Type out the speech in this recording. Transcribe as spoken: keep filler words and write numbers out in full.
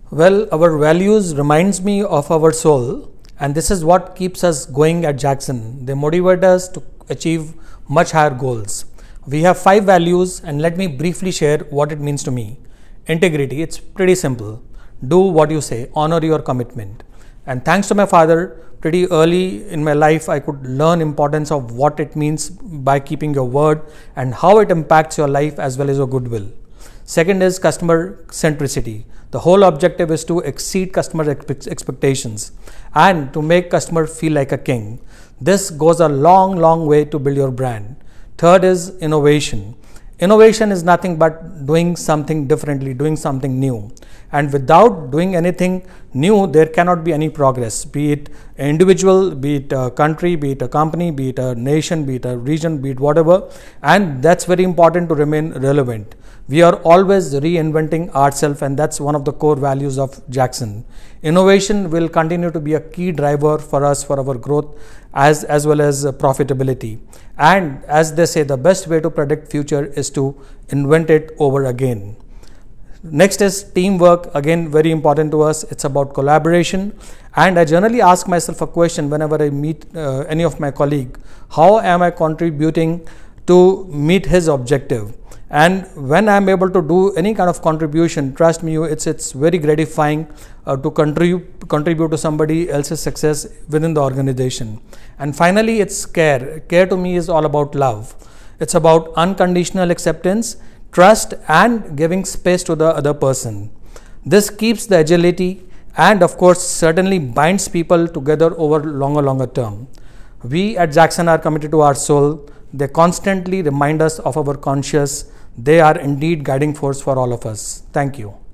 Well, our values reminds me of our soul, and this is what keeps us going at Jackson. They motivate us to achieve much higher goals. We have five values, and let me briefly share what it means to me. Integrity, it's pretty simple. Do what you say, honor your commitment. And thanks to my father, pretty early in my life, I could learn importance of what it means by keeping your word and how it impacts your life as well as your goodwill. Second is customer centricity. The whole objective is to exceed customer expectations and to make customer feel like a king. This goes a long, long way to build your brand. Third is innovation. Innovation is nothing but doing something differently, doing something new. And without doing anything new, there cannot be any progress, be it an individual, be it a country, be it a company, be it a nation, be it a region, be it whatever. And that's very important to remain relevant. We are always reinventing ourselves, and that's one of the core values of Jackson. Innovation will continue to be a key driver for us for our growth as, as well as profitability. And as they say, the best way to predict future is to invent it over again. Next is teamwork, again very important to us. It's about collaboration, and I generally ask myself a question whenever I meet uh, any of my colleague: how am I contributing to meet his objective? And when I am able to do any kind of contribution, trust me, it's it's very gratifying uh, to contribute contribute to somebody else's success within the organization. And finally, it's care. Care to me is all about love. It's about unconditional acceptance, trust, and giving space to the other person. This keeps the agility and of course certainly binds people together over longer longer term. We at Jackson are committed to our soul. They constantly remind us of our conscience. They are indeed guiding force for all of us. Thank you.